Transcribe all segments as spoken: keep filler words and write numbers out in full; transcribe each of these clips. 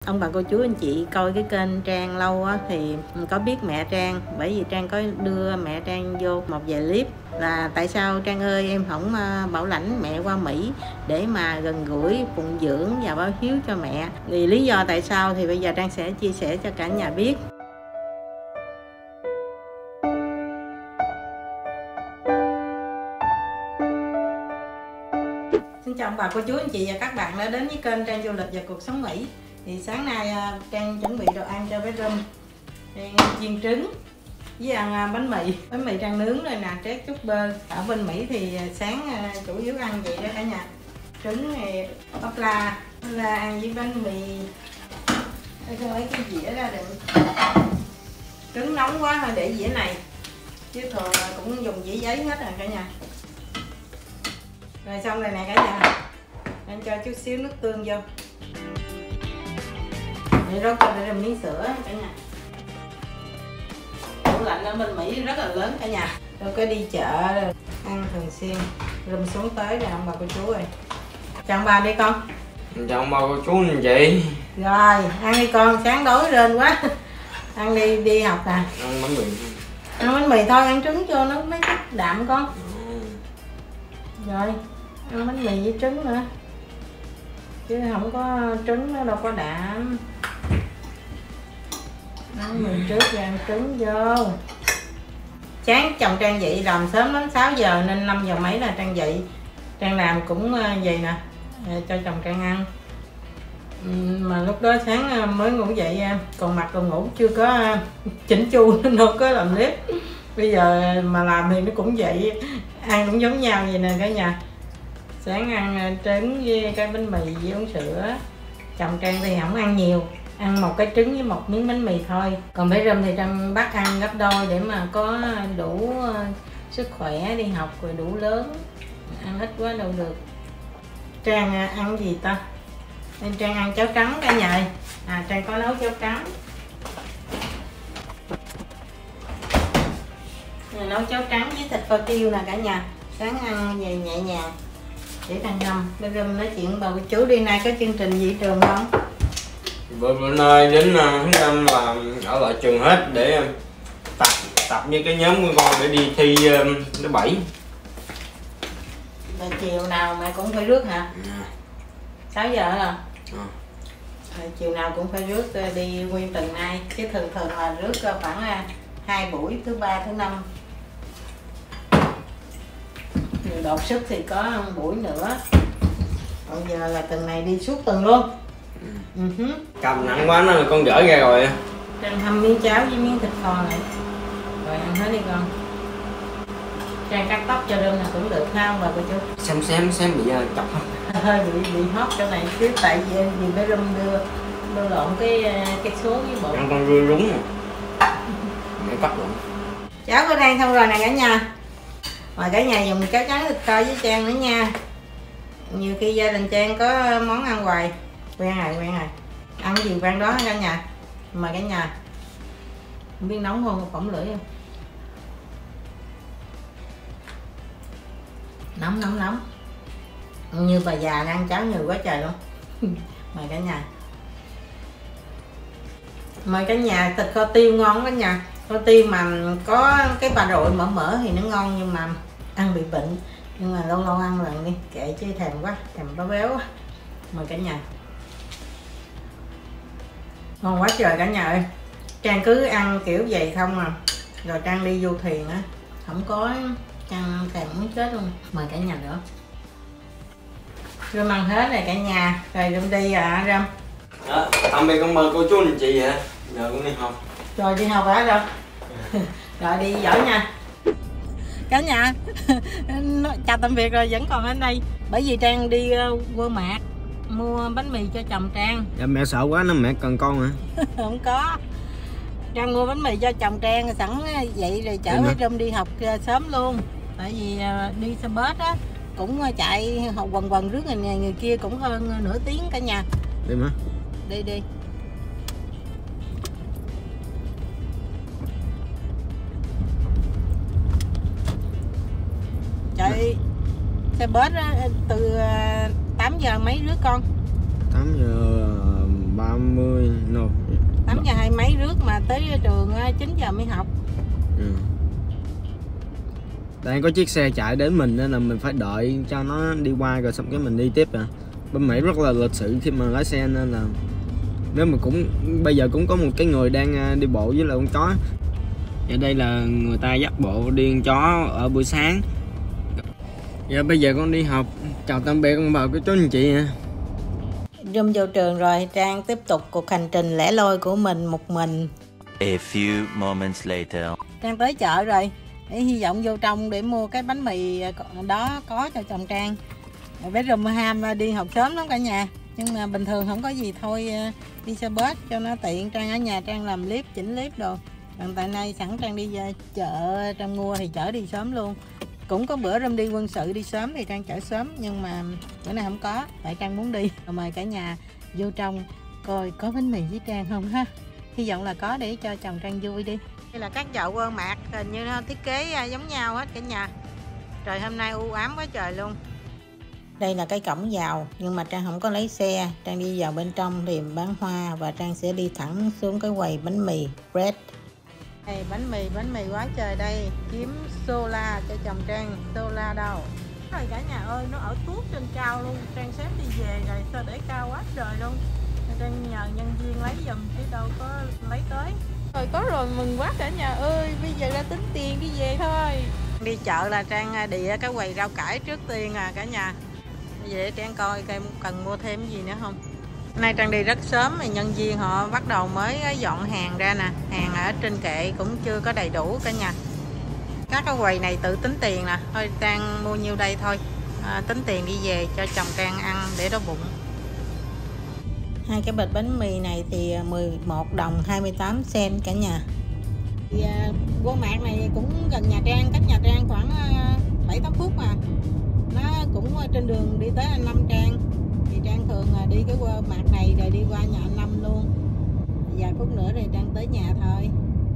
ông bà cô chú anh chị coi cái kênh Trang lâu á, thì có biết mẹ Trang, bởi vì Trang có đưa mẹ Trang vô một vài clip là tại sao Trang ơi em không bảo lãnh mẹ qua Mỹ để mà gần gũi phụng dưỡng và báo hiếu cho mẹ. Thì lý do tại sao thì bây giờ Trang sẽ chia sẻ cho cả nhà biết. Xin chào ông bà cô chú anh chị và các bạn đã đến với kênh Trang Du Lịch và Cuộc Sống Mỹ. Thì sáng nay Trang chuẩn bị đồ ăn cho bé Rum, chiên trứng với ăn bánh mì. Bánh mì Trang nướng rồi nè, trét chút bơ. Ở bên Mỹ thì sáng chủ yếu ăn vậy đó cả nhà. Trứng này, ốp la, la ăn với bánh mì. Tôi lấy cái dĩa ra được. Trứng nóng quá thôi để dĩa này, chứ thường cũng dùng dĩa giấy hết rồi cả nhà. Rồi xong rồi nè cả nhà, anh cho chút xíu nước tương vô để rót cho ra miếng sữa cả nhà. Tủ lạnh ở bên Mỹ rất là lớn cả nhà. Tôi có đi chợ ăn thường xuyên. Rum xuống tới rồi ông bà cô chú ơi. Chào ông bà đi con. Chào ông bà cô chú anh chị. Rồi ăn đi con, sáng đói rên quá. Ăn đi đi học nè. Ăn bánh mì. Ăn bánh mì thôi, ăn trứng cho nó mấy chút đạm con. Rồi ăn bánh mì với trứng nữa, chứ không có trứng nó đâu có đạm. Ăn mì trước rồi ăn trứng vô. Sáng chồng Trang dậy làm sớm lắm, sáu giờ nên năm giờ mấy là Trang dậy. Trang làm cũng vậy nè, cho chồng Trang ăn. Mà lúc đó sáng mới ngủ dậy, còn mặt còn ngủ chưa có chỉnh chu nên đâu có làm nếp. Bây giờ mà làm thì nó cũng vậy, ăn cũng giống nhau vậy nè cả nhà. Sáng ăn trứng với cái bánh mì với uống sữa. Chồng Trang thì không ăn nhiều, ăn một cái trứng với một miếng bánh mì thôi. Còn bé Rum thì Trang bắt ăn gấp đôi để mà có đủ sức khỏe đi học rồi đủ lớn. Ăn ít quá đâu được. Trang ăn gì ta? Nên Trang ăn cháo trắng cả nhà. À Trang có nấu cháo trắng. Nấu cháo trắng với thịt kho tiêu nè cả nhà. Sáng ăn về nhẹ nhàng để Trang ngâm. Bé Rum nói chuyện bà cô chú đi, nay có chương trình gì trường không? Bữa bữa nay đến tháng năm là ở lại trường hết để tập tập với cái nhóm của con để đi thi lớp bảy. Rồi chiều nào mẹ cũng phải rước hả? À. sáu giờ hả? À. Rồi chiều nào cũng phải rước đi nguyên tuần nay, chứ thường thường là rước khoảng hai buổi, thứ ba thứ năm. Nhiều đột sức thì có một buổi nữa. Còn giờ là tuần này đi suốt tuần luôn. Ừ. Uh-huh. Cầm nặng quá nó là con gỡ ra rồi. Trang hâm miếng cháo với miếng thịt kho này. Rồi ăn hết đi con. Trang cắt tóc cho Rum là cũng được ha ông bà cô chú. Xem xem xem bị chọc không? Hơi bị bị hót chỗ này chứ, tại vì vì bé Rum đưa đưa lộn cái cái số với bộ. Ăn con rươi rúng rồi. Để cắt lộn. Cháo có đang xong rồi nè cả nhà. Mời cả nhà dùng cháo trắng thịt kho với Trang nữa nha. Nhiều khi gia đình Trang có món ăn hoài. Quen rồi, quen rồi. Ăn gì quen đó cả nhà. Mời cả nhà. Không biết nóng không, phỏng lưỡi không? Nóng nóng nóng. Như bà già ăn cháo nhiều quá trời luôn. Mời cả nhà. Mời cả nhà, thịt kho tiêu ngon cả nhà. Kho tiêu mà có cái bà rội mỡ mỡ thì nó ngon, nhưng mà ăn bị bệnh. Nhưng mà lâu lâu ăn lần đi, kệ chứ thèm quá, thèm béo béo quá. Mời cả nhà. Ngon quá trời cả nhà ơi. Trang cứ ăn kiểu vậy không à. Rồi Trang đi du thuyền á, không có Trang thèm muốn chết luôn. Mời cả nhà nữa. Rum ăn hết rồi cả nhà. Rồi Rum đi à Rum. Đó, tạm biệt con mời cô chú anh chị vậy. Giờ cũng đi học. Rồi đi học hả Rum? Rồi đi giỏi nha. Cả nhà chào tạm biệt rồi, vẫn còn ở đây. Bởi vì Trang đi uh, Walmart mạc mua bánh mì cho chồng Trang. Dạ mẹ sợ quá nó mẹ cần con hả? Không có. Trang mua bánh mì cho chồng Trang sẵn vậy rồi chở bé Rum đi học sớm luôn. Tại vì uh, đi xe bus á cũng chạy quần quần rước người này người kia cũng hơn nửa tiếng cả nhà. Đi mà. Đi đi. Chạy xe bus á, từ tám giờ mấy rước con? tám giờ ba mươi no. tám giờ hai mấy rước mà tới trường chín giờ mới học. Ừ. Đang có chiếc xe chạy đến mình nên là mình phải đợi cho nó đi qua rồi xong cái mình đi tiếp à. Bên Mỹ rất là lịch sự khi mà lái xe nên là nếu mà cũng bây giờ cũng có một cái người đang đi bộ với lại con chó. Ở đây là người ta dắt bộ đi con chó ở buổi sáng. Giờ bây giờ con đi học. Chào tạm biệt con bà cô chú anh chị. Zoom vô trường rồi, Trang tiếp tục cuộc hành trình lẻ loi của mình một mình. A few moments later. Trang tới chợ rồi, để hy vọng vô trong để mua cái bánh mì đó có cho chồng Trang. Bé Rùm Ham đi học sớm lắm cả nhà, nhưng mà bình thường không có gì thôi đi xe bus cho nó tiện. Trang ở nhà Trang làm clip, chỉnh clip đồ. Còn tại nay sẵn Trang đi chợ Trang mua thì chở đi sớm luôn. Cũng có bữa Rùm đi quân sự đi sớm thì Trang chở sớm, nhưng mà bữa nay không có, tại Trang muốn đi. Mời cả nhà vô trong coi có bánh mì với Trang không ha. Hy vọng là có để cho chồng Trang vui đi. Đây là các chợ Walmart, hình như nó thiết kế giống nhau hết cả nhà. Trời hôm nay u ám quá trời luôn. Đây là cái cổng vào, nhưng mà Trang không có lấy xe. Trang đi vào bên trong thì bán hoa và Trang sẽ đi thẳng xuống cái quầy bánh mì bread. Đây, bánh mì, bánh mì quá trời đây. Kiếm Sola cho chồng Trang. Sola đâu? Rồi cả nhà ơi, nó ở tuốt trên cao luôn. Trang xếp đi về rồi, sao để cao quá trời luôn. Trang nhờ nhân viên lấy giùm chứ đâu có lấy tới. Rồi có rồi, mừng quá cả nhà ơi. Bây giờ ra tính tiền đi về thôi. Đi chợ là Trang đi cái quầy rau cải trước tiên à cả nhà. Bây giờ để Trang coi coi cần mua thêm gì nữa không. Nay Trang đi rất sớm thì nhân viên họ bắt đầu mới dọn hàng ra nè. Hàng ở trên kệ cũng chưa có đầy đủ cả nhà. Các cái quầy này tự tính tiền nè. Thôi Trang mua nhiêu đây thôi, à, tính tiền đi về cho chồng Trang ăn để đói bụng. Hai cái bịch bánh mì này thì mười một đồng hai mươi tám cent cả nhà. Thì Walmart này cũng gần nhà Trang, cách nhà Trang khoảng bảy tám phút mà. Nó cũng trên đường đi tới anh Năm Trang. Thì Trang thường đi cái Walmart này rồi đi qua nhà anh Năm luôn. Vài phút nữa thì Trang tới nhà thôi.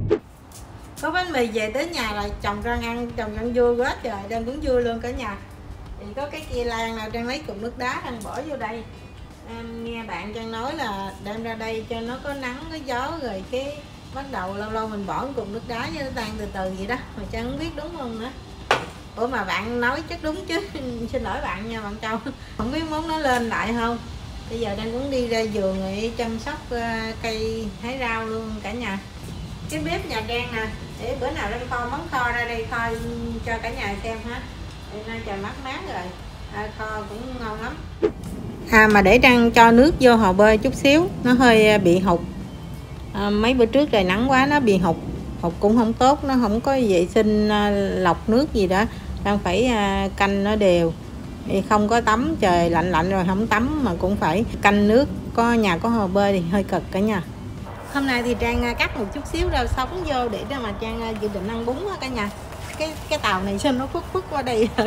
Có bánh mì về tới nhà là chồng Trang ăn, chồng Trang vui quá trời, Trang cũng vui luôn cả nhà. Thì có cái kia lan nào Trang lấy cục nước đá Trang bỏ vô đây. Em nghe bạn Trang nói là đem ra đây cho nó có nắng có gió rồi cái bắt đầu lâu lâu mình bỏ cục nước đá cho nó tan từ từ vậy đó. Mà Trang không biết đúng không nữa. Ủa mà bạn nói chắc đúng chứ. Xin lỗi bạn nha bạn Châu. Không biết món nó lên lại không. Bây giờ Trang cũng đi ra vườn rồi chăm sóc cây hái rau luôn cả nhà. Cái bếp nhà Trang nè, để bữa nào Trang kho món kho ra đây kho cho cả nhà xem ha. Nay trời mát mát rồi, à, kho cũng ngon lắm. À mà để Trang cho nước vô hồ bơi chút xíu, nó hơi bị hụt. À, mấy bữa trước trời nắng quá nó bị hụt, hụt cũng không tốt, nó không có vệ sinh lọc nước gì đó. Trang phải canh nó đều, thì không có tắm, trời lạnh lạnh rồi không tắm mà cũng phải canh nước. Có nhà có hồ bơi thì hơi cực cả nhà. Hôm nay thì Trang cắt một chút xíu rau sống vô để cho mà Trang dự định ăn bún á cả nhà. Cái cái tàu này sao nó phức phức qua đây rồi.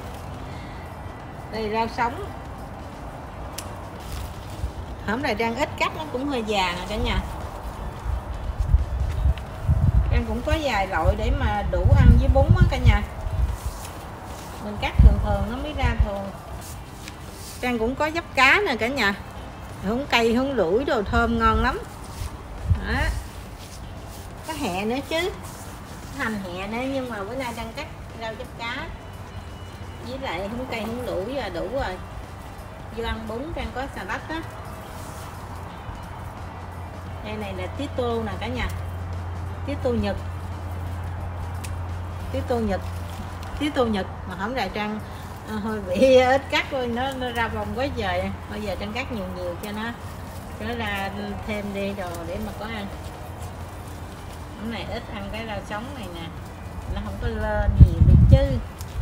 Đây rau sống. Hôm nay Trang ít cắt nó cũng hơi già nè cả nhà. Trang cũng có vài loại để mà đủ ăn với bún á cả nhà. Mình cắt thường thường nó mới ra thường. Trang cũng có dắp cá nè cả nhà. Húng cây húng lủi đồ thơm ngon lắm. Đó. Có hẹ nữa chứ. Hành hẹ nữa, nhưng mà bữa nay Trang cắt rau dắp cá với lại húng cây húng lủi là đủ rồi. Vô ăn bún Trang có xà lách á. Đây này là tía tô nè cả nhà. Tía tô Nhật. Tía tô Nhật. Tía tô Nhật mà không rài Trang à, hơi bị ít cắt thôi, nó, nó ra vòng quá trời. Bây giờ Trang cắt nhiều nhiều cho nó cho nó ra thêm đi đồ để mà có ăn. Hôm này ít ăn cái rau sống này nè, nó không có lên gì được chứ.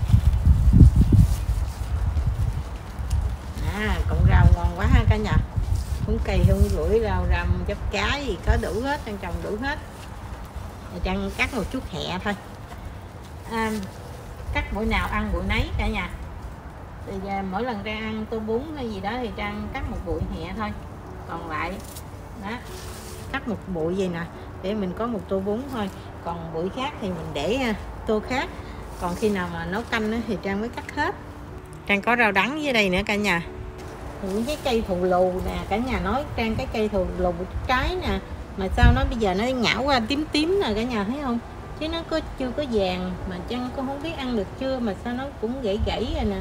À cũng rau ngon quá ha cả nhà. Húng cây húng lủi rau răm chắp cá gì có đủ hết, Trang trồng đủ hết. Rồi Trang cắt một chút hẹ thôi. À, cắt buổi nào ăn buổi nấy cả nhà. Thì mỗi lần Trang ăn tô bún hay gì đó thì Trang cắt một bụi hẹ thôi. Còn lại đó, cắt một bụi gì nè để mình có một tô bún thôi. Còn bụi khác thì mình để tô khác. Còn khi nào mà nấu canh thì Trang mới cắt hết. Trang có rau đắng dưới đây nữa cả nhà. những cái cây thù lù nè, cả nhà nói Trang cái cây thù lù trái nè, mà sao nó bây giờ nó ngã qua tím tím nè cả nhà thấy không, chứ nó có chưa có vàng, mà Trang cũng không biết ăn được chưa, mà sao nó cũng gãy gãy rồi nè.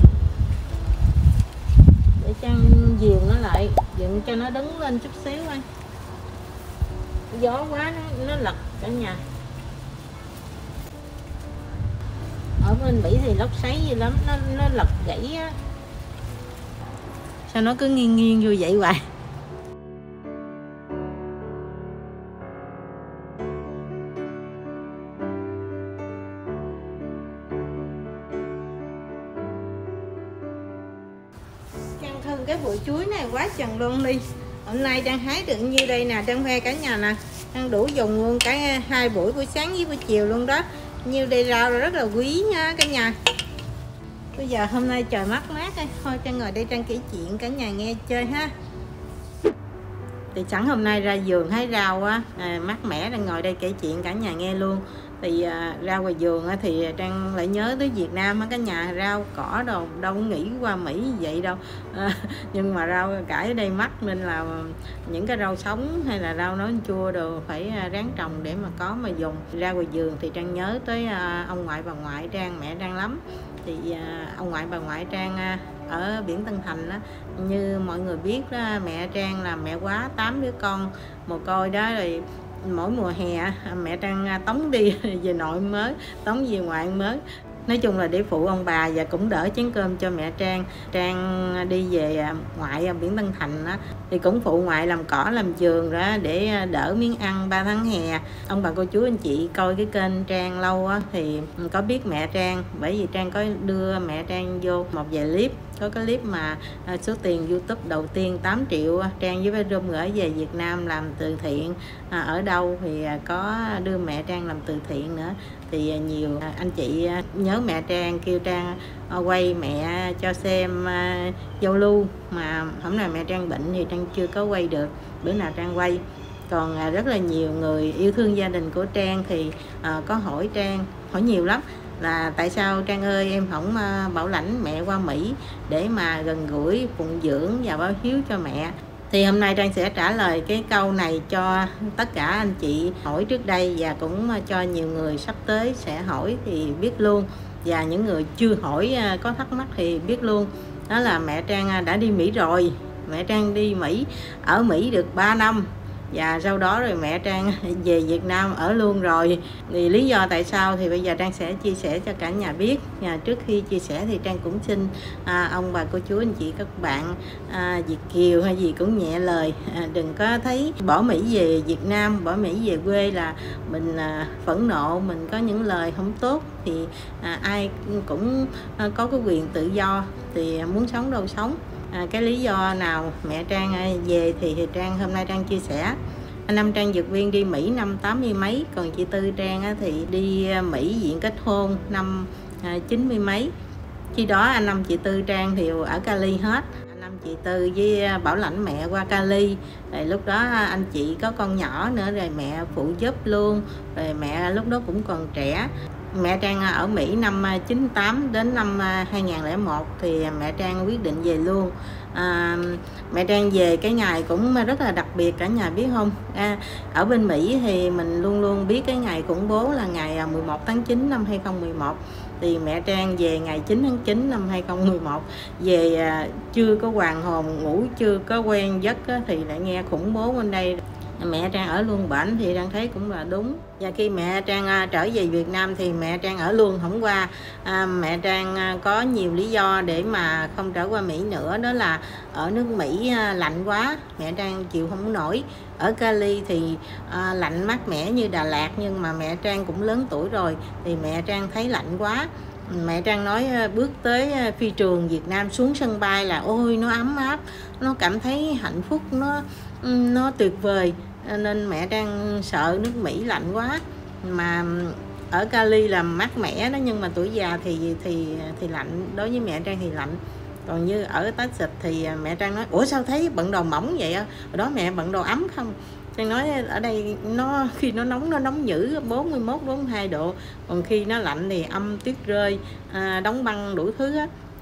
Để Trang dìu nó lại, dựng cho nó đứng lên chút xíu thôi, gió quá nó, nó lật cả nhà. Ở bên Mỹ thì lốc xoáy gì lắm, nó nó lật gãy á. Sao nó cứ nghiêng nghiêng như vậy hoài. Trang thân cái bụi chuối này quá chừng luôn đi. Hôm nay Trang hái được nhiêu đây nè, Trang khoe cả nhà nè, Trang đủ dùng luôn cả hai buổi, buổi sáng với buổi chiều luôn đó. Nhiêu đây rau rất là quý nha cả nhà. Bây giờ hôm nay trời mát mát thôi, thôi Trang ngồi đây Trang kể chuyện cả nhà nghe chơi ha. Thì sẵn hôm nay ra vườn hái rau á, à, mát mẻ, đang ngồi đây kể chuyện cả nhà nghe luôn. Thì à, ra ngoài vườn á, thì Trang lại nhớ tới Việt Nam á cả nhà, rau cỏ đồ đâu có nghĩ qua Mỹ như vậy đâu, à, nhưng mà rau cải ở đây mắc nên là những cái rau sống hay là rau nấu chua đồ phải ráng trồng để mà có mà dùng. Ra ngoài vườn thì Trang nhớ tới à, ông ngoại bà ngoại Trang, mẹ Trang lắm. Thì à, ông ngoại bà ngoại Trang à, ở biển Tân Thành đó, như mọi người biết đó, mẹ Trang là mẹ quá tám đứa con mồ côi đó, rồi mỗi mùa hè mẹ Trang tống đi về nội mới, tống về ngoại mới, nói chung là để phụ ông bà và cũng đỡ chén cơm cho mẹ Trang. Trang đi về ngoại ở biển Tân Thành đó, thì cũng phụ ngoại làm cỏ làm vườn đó để đỡ miếng ăn ba tháng hè. Ông bà cô chú anh chị coi cái kênh Trang lâu á, thì có biết mẹ Trang, bởi vì Trang có đưa mẹ Trang vô một vài clip. Có cái clip mà à, số tiền YouTube đầu tiên tám triệu Trang với bé Rung gửi về Việt Nam làm từ thiện, à, ở đâu thì à, có đưa mẹ Trang làm từ thiện nữa. Thì à, nhiều à, anh chị à, nhớ mẹ Trang, kêu Trang à, quay mẹ cho xem à, giao lưu, mà hôm nay mẹ Trang bệnh thì Trang chưa có quay được, bữa nào Trang quay. Còn à, rất là nhiều người yêu thương gia đình của Trang thì à, có hỏi Trang, hỏi nhiều lắm, là tại sao Trang ơi em không bảo lãnh mẹ qua Mỹ để mà gần gũi phụng dưỡng và báo hiếu cho mẹ. Thì hôm nay Trang sẽ trả lời cái câu này cho tất cả anh chị hỏi trước đây, và cũng cho nhiều người sắp tới sẽ hỏi thì biết luôn, và những người chưa hỏi có thắc mắc thì biết luôn. Đó là mẹ Trang đã đi Mỹ rồi, mẹ Trang đi Mỹ, ở Mỹ được ba năm. Và sau đó rồi mẹ Trang về Việt Nam ở luôn rồi. Thì lý do tại sao thì bây giờ Trang sẽ chia sẻ cho cả nhà biết. À, trước khi chia sẻ thì Trang cũng xin à, ông bà cô chú anh chị các bạn à, Việt kiều hay gì cũng nhẹ lời, à, đừng có thấy bỏ Mỹ về Việt Nam, bỏ Mỹ về quê là mình à, phẫn nộ, mình có những lời không tốt. Thì à, ai cũng à, có cái quyền tự do, thì muốn sống đâu sống. À, cái lý do nào mẹ Trang về thì, thì Trang hôm nay Trang chia sẻ. Năm Trang dược viên đi Mỹ năm tám mươi mấy, còn chị Tư Trang thì đi Mỹ diện kết hôn năm chín mươi mấy. Khi đó anh năm chị Tư Trang thì ở Cali hết. Anh năm chị Tư với bảo lãnh mẹ qua Cali. Rồi lúc đó anh chị có con nhỏ nữa, rồi mẹ phụ giúp luôn. Rồi mẹ lúc đó cũng còn trẻ. Mẹ Trang ở Mỹ năm chín mươi tám đến năm hai không không một thì mẹ Trang quyết định về luôn. À, mẹ Trang về cái ngày cũng rất là đặc biệt cả nhà biết không? À, ở bên Mỹ thì mình luôn luôn biết cái ngày khủng bố là ngày mười một tháng chín năm hai không một một. Thì mẹ Trang về ngày chín tháng chín năm hai không một một, về à, chưa có hoàn hồn, ngủ chưa có quen giấc á, thì lại nghe khủng bố bên đây. Mẹ Trang ở luôn bển thì Trang thấy cũng là đúng. Và khi mẹ Trang à, trở về Việt Nam thì mẹ Trang ở luôn không qua. à, Mẹ Trang à, có nhiều lý do để mà không trở qua Mỹ nữa. Đó là ở nước Mỹ à, lạnh quá, mẹ Trang chịu không nổi. Ở Cali thì à, lạnh mát mẻ như Đà Lạt, nhưng mà mẹ Trang cũng lớn tuổi rồi thì mẹ Trang thấy lạnh quá. Mẹ Trang nói bước tới phi trường Việt Nam, xuống sân bay là ôi nó ấm áp, nó cảm thấy hạnh phúc, nó nó tuyệt vời. Nên mẹ Trang sợ nước Mỹ lạnh quá. Mà ở Cali là mát mẻ đó, nhưng mà tuổi già thì thì thì lạnh, đối với mẹ Trang thì lạnh. Còn như ở Texas thì mẹ Trang nói ủa sao thấy bận đồ mỏng vậy á, hồi đó mẹ bận đồ ấm không? Trang nói ở đây nó khi nó nóng nó nóng dữ bốn mươi mốt bốn mươi hai độ, còn khi nó lạnh thì âm tuyết rơi, à, đóng băng đủ thứ á.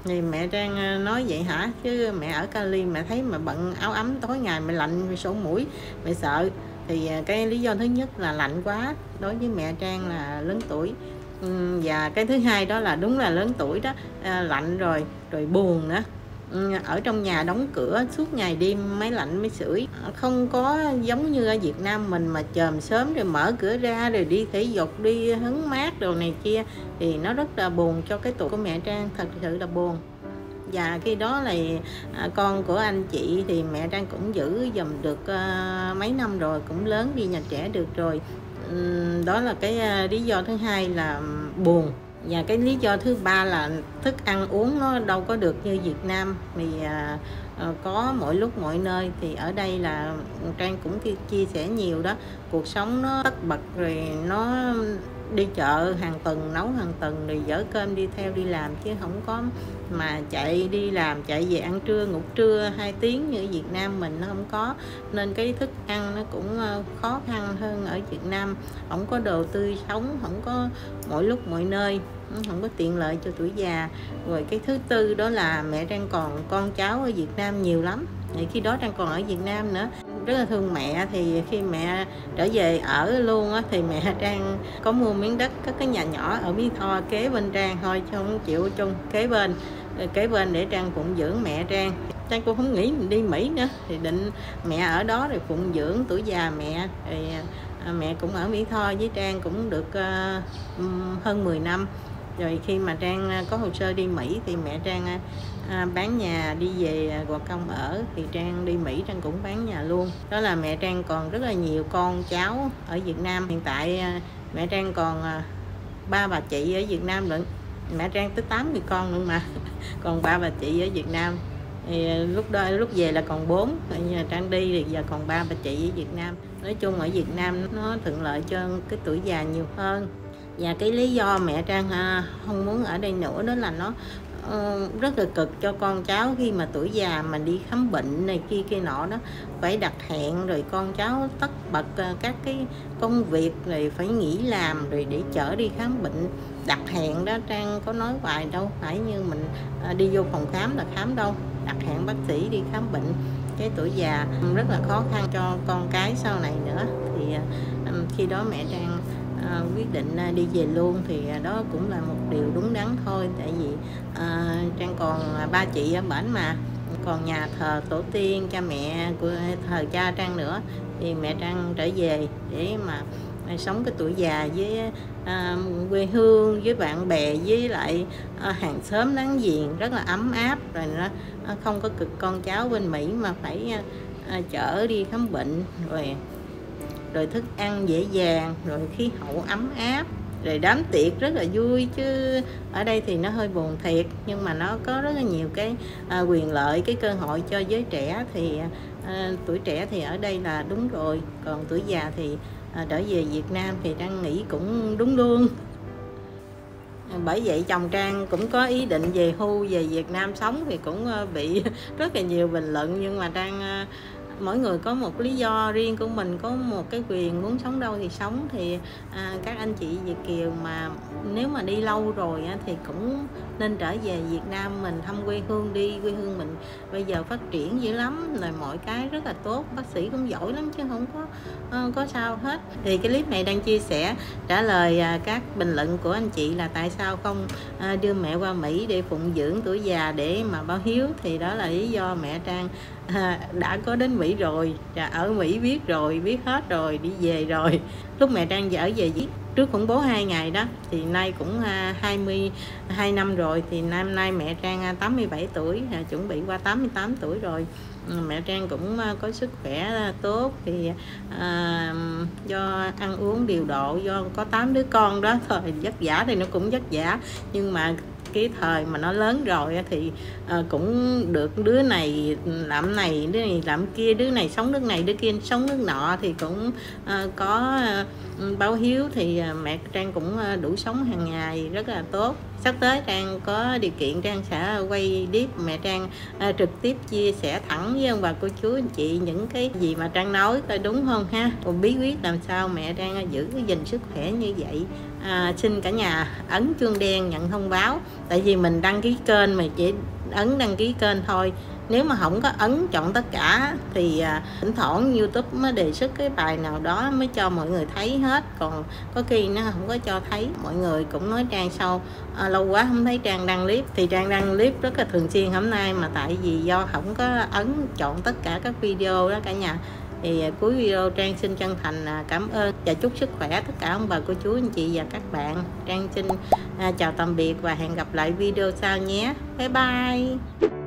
Thì mẹ Trang nói vậy hả, chứ mẹ ở Cali mẹ thấy mà bận áo ấm tối ngày mẹ lạnh mẹ sổ mũi mẹ sợ. Thì cái lý do thứ nhất là lạnh quá đối với mẹ Trang là lớn tuổi, và cái thứ hai đó là đúng là lớn tuổi đó, lạnh rồi rồi buồn nữa. Ở trong nhà đóng cửa suốt ngày đêm, máy lạnh máy sưởi, không có giống như ở Việt Nam mình mà chòm sớm rồi mở cửa ra rồi đi thể dục, đi hứng mát đồ này kia, thì nó rất là buồn cho cái tuổi của mẹ Trang, thật sự là buồn. Và khi đó là à, con của anh chị thì mẹ Trang cũng giữ dùm được à, mấy năm rồi, cũng lớn đi nhà trẻ được rồi. uhm, đó là cái à, lý do thứ hai là buồn. Và cái lý do thứ ba là thức ăn uống nó đâu có được như Việt Nam, vì à, à, có mọi lúc mọi nơi. Thì ở đây là Trang cũng chia sẻ nhiều đó, cuộc sống nó tất bật, rồi nó đi chợ hàng tuần, nấu hàng tuần, rồi dỡ cơm đi theo đi làm, chứ không có mà chạy đi làm chạy về ăn trưa ngủ trưa hai tiếng như ở Việt Nam mình, nó không có. Nên cái thức ăn nó cũng khó khăn hơn ở Việt Nam, không có đồ tươi sống, không có mọi lúc mọi nơi, không có tiện lợi cho tuổi già. Rồi cái thứ tư đó là mẹ Trang còn con cháu ở Việt Nam nhiều lắm, thì khi đó Trang còn ở Việt Nam nữa, rất là thương mẹ. Thì khi mẹ trở về ở luôn á, thì mẹ Trang có mua miếng đất, có cái nhà nhỏ ở Mỹ Tho kế bên Trang thôi, chứ không chịu chung kế bên kế bên để Trang phụng dưỡng mẹ Trang. Trang cũng không nghĩ mình đi Mỹ nữa, thì định mẹ ở đó rồi phụng dưỡng tuổi già mẹ. Thì à, mẹ cũng ở Mỹ Tho với Trang cũng được uh, hơn mười năm. Rồi khi mà Trang có hồ sơ đi Mỹ thì mẹ Trang à, bán nhà đi về Gò Công ở, thì Trang đi Mỹ Trang cũng bán nhà luôn. Đó là mẹ Trang còn rất là nhiều con cháu ở Việt Nam. Hiện tại à, mẹ Trang còn à, ba bà chị ở Việt Nam lận. Mẹ Trang tới tám mươi con luôn mà còn ba bà chị ở Việt Nam. Thì lúc đó lúc về là còn bốn, Trang đi thì giờ còn ba bà chị ở Việt Nam. Nói chung ở Việt Nam nó thuận lợi cho cái tuổi già nhiều hơn. Và cái lý do mẹ Trang à, không muốn ở đây nữa đó là nó uh, rất là cực cho con cháu. Khi mà tuổi già mà đi khám bệnh này kia kia nọ đó, phải đặt hẹn, rồi con cháu tất bật uh, các cái công việc, rồi phải nghỉ làm rồi để chở đi khám bệnh. Đặt hẹn đó, Trang có nói hoài đâu phải như mình uh, đi vô phòng khám là khám đâu, đặt hẹn bác sĩ đi khám bệnh. Cái tuổi già rất là khó khăn cho con cái sau này nữa. Thì uh, khi đó mẹ Trang À, quyết định à, đi về luôn, thì à, đó cũng là một điều đúng đắn thôi. Tại vì à, Trang còn à, ba chị ở bển mà, còn nhà thờ tổ tiên cha mẹ của thờ cha Trang nữa, thì mẹ Trang trở về để mà à, sống cái tuổi già với à, quê hương, với bạn bè, với lại à, hàng xóm láng giềng rất là ấm áp. Rồi nó à, không có cực con cháu bên Mỹ mà phải à, à, chở đi khám bệnh, rồi rồi thức ăn dễ dàng, rồi khí hậu ấm áp, rồi đám tiệc rất là vui. Chứ ở đây thì nó hơi buồn thiệt, nhưng mà nó có rất là nhiều cái à, quyền lợi, cái cơ hội cho giới trẻ. Thì à, tuổi trẻ thì ở đây là đúng rồi, còn tuổi già thì à, trở về Việt Nam thì Trang nghĩ cũng đúng luôn. Bởi vậy chồng Trang cũng có ý định về hưu về Việt Nam sống, thì cũng bị rất là nhiều bình luận. Nhưng mà Trang, mỗi người có một lý do riêng của mình, có một cái quyền muốn sống đâu thì sống. Thì à, các anh chị Việt kiều mà nếu mà đi lâu rồi á, thì cũng nên trở về Việt Nam mình thăm quê hương đi. Quê hương mình bây giờ phát triển dữ lắm, rồi mọi cái rất là tốt, bác sĩ cũng giỏi lắm chứ không có uh, có sao hết. Thì cái clip này đang chia sẻ trả lời uh, các bình luận của anh chị là tại sao không uh, đưa mẹ qua Mỹ để phụng dưỡng tuổi già để mà báo hiếu. Thì đó là lý do mẹ Trang À, đã có đến Mỹ rồi, ở Mỹ biết rồi, biết hết rồi, đi về rồi. Lúc mẹ Trang ở về trước khủng bố hai ngày đó, thì nay cũng à, hai mươi hai năm rồi. Thì năm nay mẹ Trang à, tám mươi bảy tuổi, à, chuẩn bị qua tám mươi tám tuổi rồi. Mẹ Trang cũng à, có sức khỏe tốt. Thì à, do ăn uống điều độ, do có tám đứa con đó thôi, vất vả thì nó cũng vất vả. Nhưng mà cái thời mà nó lớn rồi thì uh, cũng được đứa này làm này, đứa này làm kia, đứa này sống nước này, đứa kia sống nước nọ, thì cũng uh, có báo hiếu thì mẹ Trang cũng đủ sống hàng ngày rất là tốt. Sắp tới Trang có điều kiện Trang sẽ quay clip mẹ Trang à, trực tiếp chia sẻ thẳng với ông bà cô chú anh chị những cái gì mà Trang nói coi đúng không ha, còn bí quyết làm sao mẹ Trang giữ cái gìn sức khỏe như vậy. À, xin cả nhà ấn chuông đen nhận thông báo, tại vì mình đăng ký kênh mà chỉ ấn đăng ký kênh thôi, nếu mà không có ấn chọn tất cả thì à, thỉnh thoảng YouTube mới đề xuất cái bài nào đó mới cho mọi người thấy hết, còn có khi nó không có cho thấy. Mọi người cũng nói Trang sau à, lâu quá không thấy Trang đăng clip, thì Trang đăng clip rất là thường xuyên hôm nay, mà tại vì do không có ấn chọn tất cả các video đó cả nhà. Thì cuối video Trang xin chân thành cảm ơn và chúc sức khỏe tất cả ông bà cô chú anh chị và các bạn. Trang xin à, chào tạm biệt và hẹn gặp lại video sau nhé. Bye bye.